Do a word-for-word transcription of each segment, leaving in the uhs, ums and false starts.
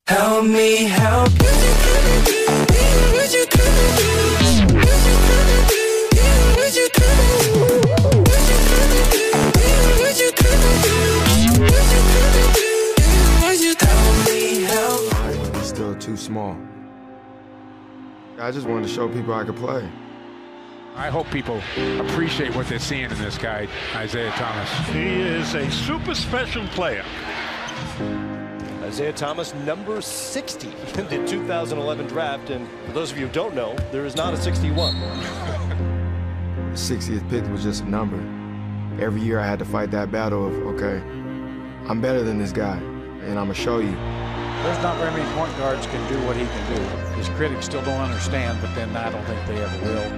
Help me help you. He's still too small. I just wanted to show people I could play. I hope people appreciate what they're seeing in this guy, Isaiah Thomas. He is a super special player. Isaiah Thomas, number sixty in the two thousand eleven draft, and for those of you who don't know, there is not a sixty-one. The sixtieth pick was just a number. Every year I had to fight that battle of, okay, I'm better than this guy, and I'm gonna show you. There's not very many point guards can do what he can do. His critics still don't understand, but then I don't think they ever will.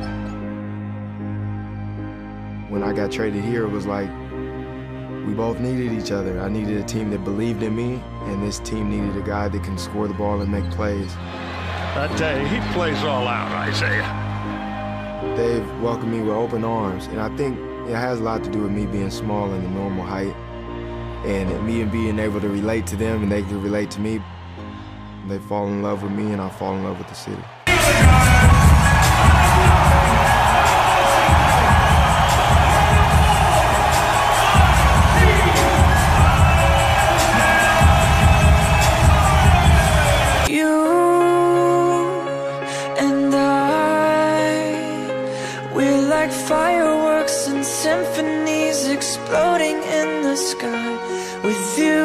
When I got traded here, it was like we both needed each other. I needed a team that believed in me, and this team needed a guy that can score the ball and make plays. I tell you, he plays all out, Isaiah. They've welcomed me with open arms, and I think it has a lot to do with me being small and the normal height, and me and being able to relate to them, and they can relate to me. They fall in love with me, and I fall in love with the city. Like fireworks and symphonies exploding in the sky. With you,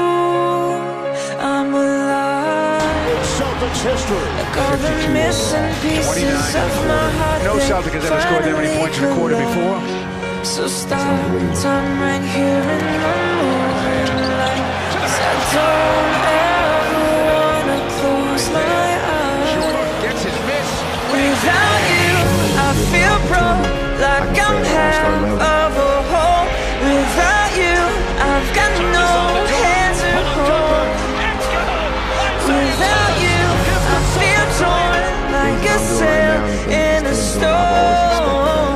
I'm alive. Celtics history. Like all the missing pieces of my heart. No Celtic has ever scored that many points in a quarter before. So stop time right here in the moonlight. 'Cause I don't ever wanna close my eyes. Gets his miss. Without you, I feel broke, like I'm half of a whole. Without you, I've got no hands to hold. Without you, I feel torn, like a sail in a storm.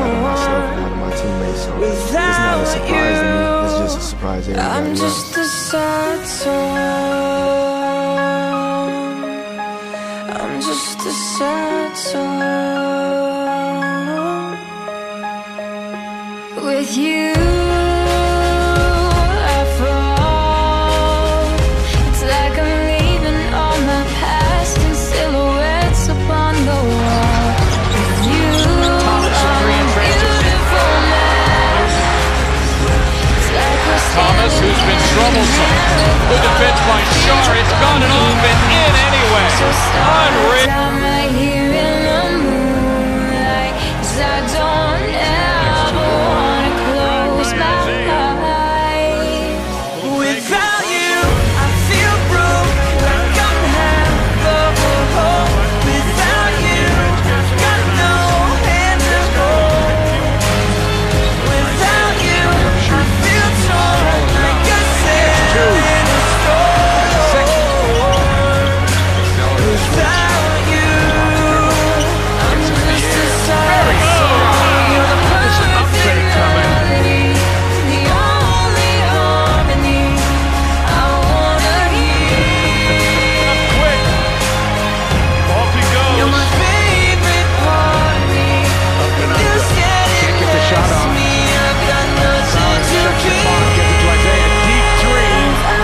Without you, I'm just a sad song. I'm just a sad song. With you, I fall. It's like I'm leaving all my past in silhouettes upon the wall. With you, I'm a beautiful man. It's like we're Thomas, who's been troublesome. Good defense by Shar. It's gone and off and in anyway. Unreal. I'm right here in the moonlight. 'Cause I don't ever wanna close my eyes. Without you, I feel broke, like I'm half of a whole. Without you, I've got no hand to hold. Without you, I feel torn, like a sail in a storm. Without you, I'm just a sad song. You're the perfect melody, the only harmony I wanna hear. Off he goes. You're my favorite part of me. This Can't get the shot off. me. I've got nothing to fear. Gets it to Isaiah. Deep three.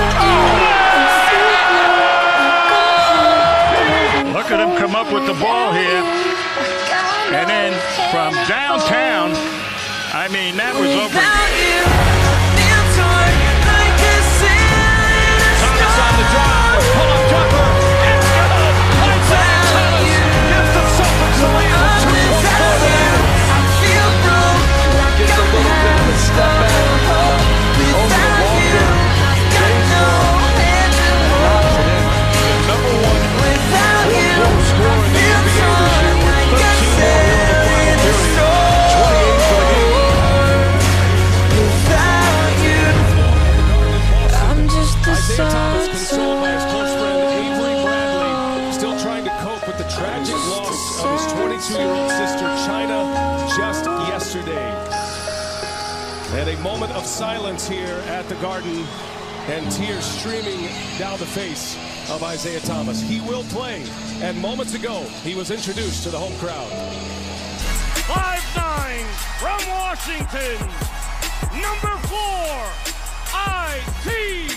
Look at him come up with the ball here. And then from downtown, I mean, that was over. Without you, I feel torn like a sail in a Thomas on the storm. drive. Pull up jumper. It's good. Isaiah Thomas gives the Celtics a lead of two point four. I feel broke, like Gets a little bit of a step back over the Walker. got no hand to hold. Number one Without you, goal scorer in the feel N B A this year torn with like a thirteen more sail in the final in a period. storm. twenty-eight for the game. Without you, I'm just a Isaiah Thomas sad consoled by his close friend Avery song. Bradley, still trying to cope with the tragic loss of his twenty-two-year-old sister China just yesterday. And a moment of silence here at the Garden, and tears streaming down the face of Isaiah Thomas. He will play, and moments ago, he was introduced to the home crowd. five nine from Washington, number four, I T,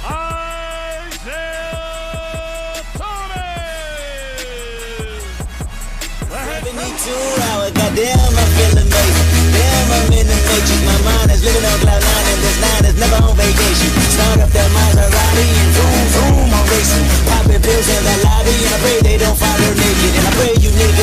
Isaiah Thomas. seventy-two hours, goddamn, I'm feeling amazing. Damn, I'm in the matrix. My mind is living on cloud nine and